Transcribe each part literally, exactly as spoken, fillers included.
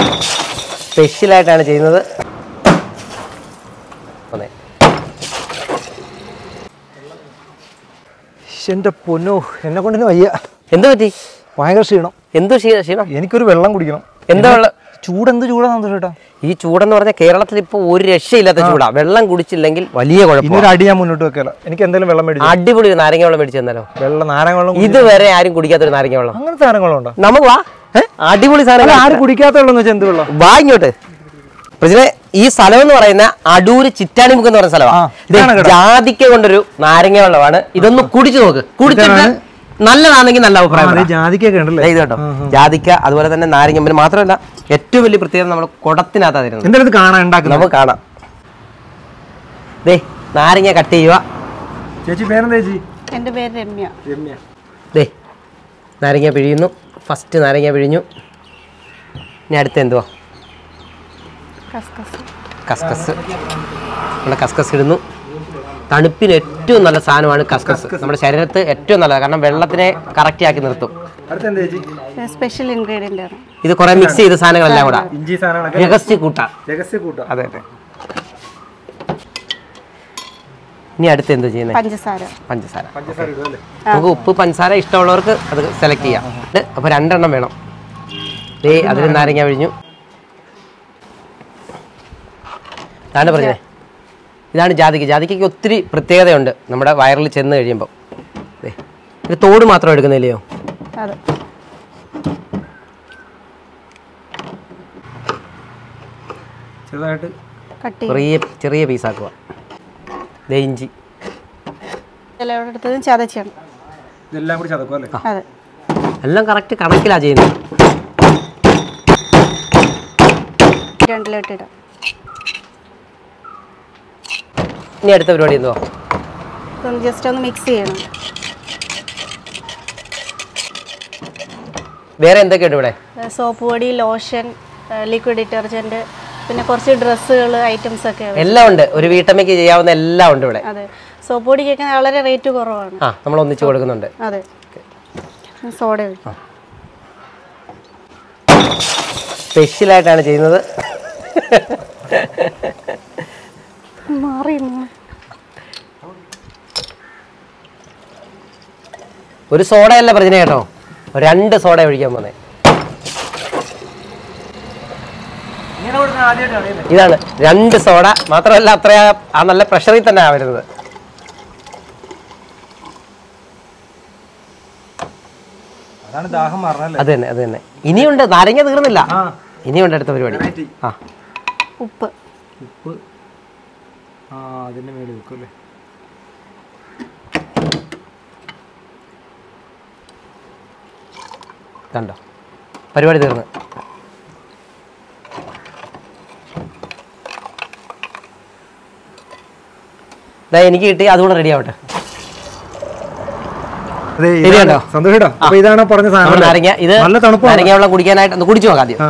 സ്പെഷ്യലായിട്ടാണ് ചെയ്യുന്നത്. എന്റെ പൊന്നോ, എന്നെ കൊണ്ടിന് വയ്യ. എന്ത് പറ്റി? ഭയങ്കര ക്ഷീണം. എന്ത് ക്ഷീണം? എനിക്കൊരു വെള്ളം കുടിക്കണം. എന്താ വെള്ളം? ചൂട് എന്ത് ചൂടാന്ന് ചേട്ടാ? ഈ ചൂടെന്ന് പറഞ്ഞാൽ കേരളത്തിൽ ഇപ്പൊ ഒരു രക്ഷയില്ലാത്ത ചൂടാ. വെള്ളം കുടിച്ചില്ലെങ്കിൽ വലിയ കുഴപ്പം. ഇനി ഒരു അടി ഞാൻ മുന്നോട്ട് വെക്കല. എനിക്ക് എന്തെങ്കിലും വെള്ളം മേടിച്ചു. അടിപൊളി നാരങ്ങ വെള്ളം മേടിച്ചു തന്നാലോ? വെള്ളം നാരങ്ങ വെള്ളം ഇതുവരെ ആരും കുടിക്കാത്തൊരു നാരങ്ങ വെള്ളം. അങ്ങനത്തെ സാധനങ്ങളും ഉണ്ടോ? നമുക്ക് വാ, അടിപൊളി സാധനം. ആരും കുടിക്കാത്ത വെള്ളം എന്ന് വെച്ചാൽ എന്ത് വെള്ളം? വാ ഇങ്ങോട്ട്. ഈ സ്ഥലം എന്ന് പറയുന്ന അടൂര് ചിറ്റാണിമുക്ക് എന്ന് പറയുന്ന സ്ഥലമാണ്. ജാതിക്ക കൊണ്ടൊരു നാരങ്ങ വെള്ളമാണ്. ഇതൊന്ന് കുടിച്ചു നോക്ക്. കുടിച്ചിട്ട് നല്ലതാണെങ്കിൽ നല്ല അഭിപ്രായം. ജാതിക്കൊക്കെ ഉണ്ടല്ലേ? ഇത് കേട്ടോ, ജാതിക്ക അതുപോലെ തന്നെ നാരങ്ങ. പിന്നെ മാത്രമല്ല ഏറ്റവും വലിയ പ്രത്യേകത നമ്മൾ കുടത്തിനകത്താ തരുന്നത്. എന്തായാലും കാണാൻ ഉണ്ടാക്കുന്നത് നമുക്ക് കാണാം. ദേ നാരങ്ങ കട്ട് ചെയ്യുക. ചേച്ചി പേരെന്താ ചേച്ചി? എൻ്റെ പേര് രമ്യ. രമ്യ. ദേ നാരങ്ങ പിഴിയുന്നു. ഫസ്റ്റ് നാരങ്ങ പിഴിഞ്ഞു. ഇനി അടുത്ത് എന്തുവാ? കസ്കസ്. കസ്കസ്. നമ്മുടെ കസ്കസ് ഇടുന്നു. തണുപ്പിന് ഏറ്റവും നല്ല സാധനമാണ് കസ്കസ്. നമ്മുടെ ശരീരത്ത് ഏറ്റവും നല്ലതാണ്. കാരണം വെള്ളത്തിനെ കറക്റ്റ് ആക്കി നിർത്തും. സ്പെഷ്യൽ ഇൻഗ്രീഡിയൻ്റ് ആണ് ഇത്. കുറെ മിക്സ് ചെയ്ത സാധനങ്ങളെല്ലാം കൂടെ രഹസ്യ കൂട്ടാ. അതെ അതെ. ഇനി അടുത്ത് എന്ത് ചെയ്യുന്നത്? പഞ്ചസാര. പഞ്ചസാര. നമുക്ക് ഉപ്പ് പഞ്ചസാര ഇഷ്ടമുള്ളവർക്ക് അത് സെലക്ട് ചെയ്യാം. അപ്പൊ രണ്ടെണ്ണം വേണം. ദേ അതിൽ നാരങ്ങ പിഴിഞ്ഞു. ഇതാണ് പറഞ്ഞത്. ഇതാണ് ജാതിക്ക. ജാതിക്കയ്ക്ക് ഒത്തിരി പ്രത്യേകതയുണ്ട് നമ്മുടെ വയറിൽ ചെന്ന് കഴിയുമ്പോൾ. ഇത് തോട് മാത്രം എടുക്കുന്നില്ലയോ? ചെറുതായിട്ട് ചെറിയ ചെറിയ പീസാക്കുക. ദേ ഇഞ്ചി ചതച്ചാണ്. ഇതെല്ലാം കൂടി ചതക്കും അല്ലേ? അതെ. എല്ലാം കറക്റ്റ് കണക്കിലാണ് ചെയ്യുന്നത്. രണ്ടിലോട്ട് ഇടാം. ഇനി അടുത്ത പരിപാടി എന്തുവാ? ജസ്റ്റ് ഒന്ന് മിക്സ് ചെയ്യണം. വേറെ എന്തൊക്കെയുണ്ട് ഇവിടെ? സോപ്പ് പൊടി, ലോഷൻ, ലിക്വിഡ് ഡിറ്റർജന്റ്, പിന്നെ കുറച്ച് ഡ്രസ്സുകൾ, ഐറ്റംസ് ഒക്കെ എല്ലാം ഉണ്ട്. ഒരു വീട്ടമ്മയ്ക്ക് ചെയ്യാവുന്ന എല്ലാം ഉണ്ട് ഇവിടെ. അതെ. സോപ്പ് പൊടിക്കൊക്കെ വളരെ റേറ്റ് കുറവാണ്. ആ, നമ്മൾ ഒന്നിച്ച് കൊടുക്കുന്നുണ്ട്. അതെ. സോഡ സ്പെഷ്യലായിട്ടാണ് ചെയ്യുന്നത്. ഒരു സോഡയല്ല പ്രശ്നം കേട്ടോ, രണ്ട് സോഡ ഒഴിക്കാൻ പോന്നെ. ഇതാണ് രണ്ട് സോഡ. മാത്രമല്ല അത്ര ആ നല്ല പ്രഷറിൽ തന്നെ ആ വരുന്നത്. അത് തന്നെ അത് തന്നെ. ഇനിയുണ്ട്, നാരങ്ങ തീർന്നില്ല. ഇനിയുണ്ട് അടുത്ത പരിപാടി. ആ, ഉപ്പ്. ഉപ്പ് ആ അതിന്റെ മേലെ വെക്കും അല്ലേ? കണ്ടോ, പരിപാടി തീർന്ന്. എനിക്ക് കിട്ടി, അതുകൂടെ റെഡി ആവട്ടെ. സന്തോഷം. ഇതാണ് പറഞ്ഞ സാധനം നാരങ്ങ. ഇത് നാരങ്ങ വെള്ളം കുടിക്കാനായിട്ട് ഒന്ന് കുടിച്ചു നോക്കാം ആദ്യം.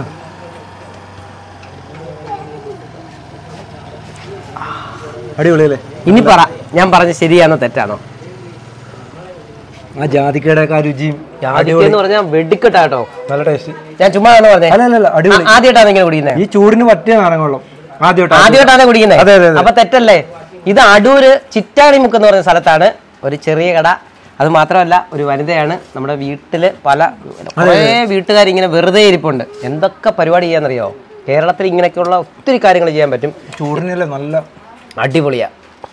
അടിപൊളിയല്ലേ? ഇനി പറ, ഞാൻ പറഞ്ഞ ശരിയാണോ തെറ്റാണോ? ആ ജാതിക്കയുടെ രുചിയും എന്ന് പറഞ്ഞാൽ വെടിക്കെട്ടാട്ടോ, നല്ല ടേസ്റ്റ്. ഞാൻ ചുമ്മാ പറഞ്ഞേ. ആദ്യമായിട്ടാണ് ഇങ്ങനെ കുടിക്കുന്നത്. ഈ ചൂടിന് പറ്റിയ നാരങ്ങവെള്ളം ആദ്യമായിട്ടാണ് കുടിക്കുന്നത്. അപ്പൊ തെറ്റല്ലേ? ഇത് അടൂര് ചിറ്റാണിമുക്ക് എന്ന് പറഞ്ഞ സ്ഥലത്താണ് ഒരു ചെറിയ കട. അത് മാത്രമല്ല ഒരു വനിതയാണ്. നമ്മുടെ വീട്ടില് പല കുറേ വീട്ടുകാരിങ്ങനെ വെറുതെ ഇരിപ്പുണ്ട്. എന്തൊക്കെ പരിപാടി ചെയ്യാന്നറിയോ? കേരളത്തിൽ ഇങ്ങനെയൊക്കെയുള്ള ഒത്തിരി കാര്യങ്ങൾ ചെയ്യാൻ പറ്റും. ചൂടിനല്ലേ നല്ല അടിപൊളിയാ.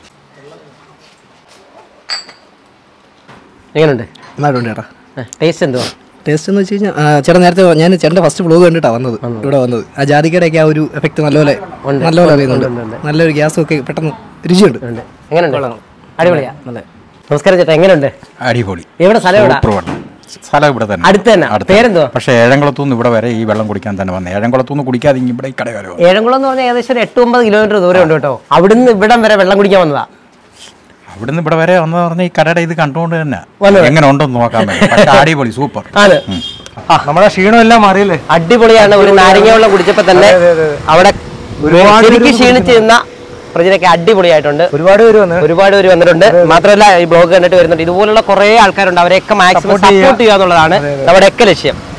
എങ്ങനെയുണ്ട്? നന്നായിട്ടുണ്ട് ചേട്ടാ. ടേസ്റ്റ് എന്തുവാ? ടേസ്റ്റ് എന്ന് വെച്ച് കഴിഞ്ഞാൽ ചേട്ടാ നേരത്തെ ഞാൻ ചേട്ടൻ്റെ ഫസ്റ്റ് വ്ലോഗ് കണ്ടിട്ടാണ് വന്നത് ഇവിടെ വന്നത്. ആ ജാതിക്കയുടെ ഒക്കെ ആ ഒരു എഫക്ട് നല്ലപോലെ നല്ലപോലെ അറിയുന്നുണ്ട്. നല്ലൊരു ഗ്യാസും ഒക്കെ പെട്ടെന്ന് രുചിയുണ്ട്. എങ്ങനെയുണ്ട്? അടിപൊളിയാ. നമസ്കാരം ചേട്ടാ, എങ്ങനെയുണ്ട്? അടിപൊളി. എവിടെ സ്ഥലം? എവിടെ സ്ഥലം? ഇവിടെ തന്നെ, അടുത്ത് തന്നെ. പേരെന്തോ? പക്ഷേ ഏഴംകുളത്തുനിന്ന് ഇവിടെ വരെ ഈ വെള്ളം കുടിക്കാൻ തന്നെ വന്നത്. ഏഴംകുളത്തുനിന്ന് കുടിക്കാതെ ഇവിടെ ഈ കട വരെ. ഏഴംകുളം എന്ന് പറഞ്ഞാൽ ഏകദേശം ഒരു എട്ട് ഒമ്പത് കിലോമീറ്റർ ദൂരം ഉണ്ട് കേട്ടോ. അവിടുന്ന് ഇവിടം വരെ വെള്ളം കുടിക്കാൻ വന്നതാ. അവിടുന്ന് ഇവിടെ വരെ വന്നതെന്ന് പറഞ്ഞാൽ ഈ കടയുടെ ഇത് കണ്ടുകൊണ്ട് തന്നെ എങ്ങനെ ഉണ്ടെന്ന് നോക്കാൻ പറ്റും. അടിപൊളി, സൂപ്പർ ആണ്. നമ്മുടെ ക്ഷീണം എല്ലാം മാറിയില്ലേ? അടിപൊളിയാണ്. ഒരു നാരങ്ങ വെള്ളം കുടിച്ചപ്പോ തന്നെ അവിടെ ശരിക്കും ക്ഷീണിച്ച് നിന്ന പ്രജനൊക്കെ അടിപൊളിയായിട്ടുണ്ട്. ഒരുപാട് പേര് വന്നു ഒരുപാട് പേര് വന്നിട്ടുണ്ട്. മാത്രമല്ല ഈ ബ്ലോഗ് കണ്ടിട്ട് വരുന്നുണ്ട്. ഇതുപോലുള്ള കുറെ ആൾക്കാരുണ്ട്. അവരെയൊക്കെ മാക്സിമം സപ്പോർട്ട് ചെയ്യുക എന്നുള്ളതാണ് നമ്മുടെയൊക്കെ ലക്ഷ്യം.